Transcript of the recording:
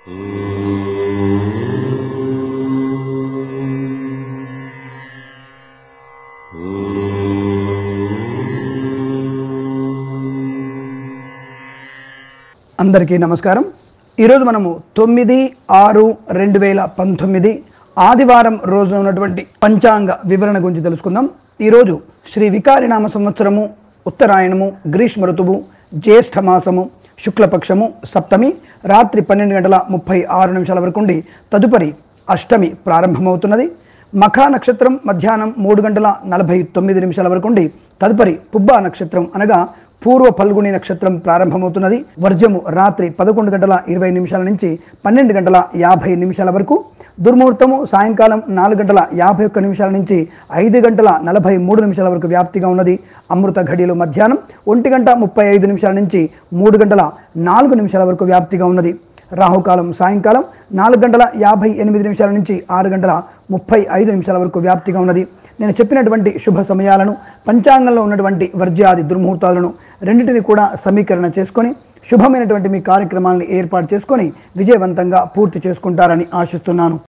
అందరికీ నమస్కారం. ఈరోజు మనము 9/6/2019 ఆదివారం రోజు ఉన్నటువంటి పంచాంగ వివరణ గురించి తెలుసుకుందాం. ఈరోజు శ్రీ వికారినామ సంవత్సరము, ఉత్తరాయణము, గ్రీష్మ ఋతువు, జ్యేష్ఠ మాసము, శుక్లపక్షము, సప్తమి రాత్రి 12:36 వరకు ఉండి తదుపరి అష్టమి ప్రారంభమవుతున్నది. మఖా నక్షత్రం మధ్యాహ్నం 3:49 వరకు ఉండి తదుపరి పుబ్బా నక్షత్రం అనగా పూర్వ ఫల్గుని నక్షత్రం ప్రారంభమవుతున్నది. వర్జము రాత్రి 11:20 నుంచి 12:50 వరకు. దుర్ముహూర్తము సాయంకాలం 4:51 నుంచి 5:43 వరకు వ్యాప్తిగా ఉన్నది. అమృత ఘడియలు మధ్యాహ్నం 1:35 నుంచి 3:04 వరకు వ్యాప్తిగా ఉన్నది. రాహుకాలం సాయంకాలం 4:58 నుంచి 6:35 వరకు వ్యాప్తిగా ఉన్నది. నేను చెప్పినటువంటి శుభ సమయాలను, పంచాంగంలో ఉన్నటువంటి వర్జ్యాది దుర్ముహూర్తాలను రెండింటిని కూడా సమీకరణ చేసుకొని శుభమైనటువంటి మీ కార్యక్రమాలను ఏర్పాటు చేసుకొని విజయవంతంగా పూర్తి చేసుకుంటారని ఆశిస్తున్నాను.